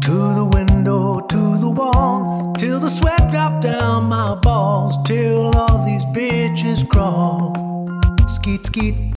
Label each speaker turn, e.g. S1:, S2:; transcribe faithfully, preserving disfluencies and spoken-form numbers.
S1: To the window, to the wall, till the sweat dropped down my balls, till all these bitches crawl. Skeet, skeet.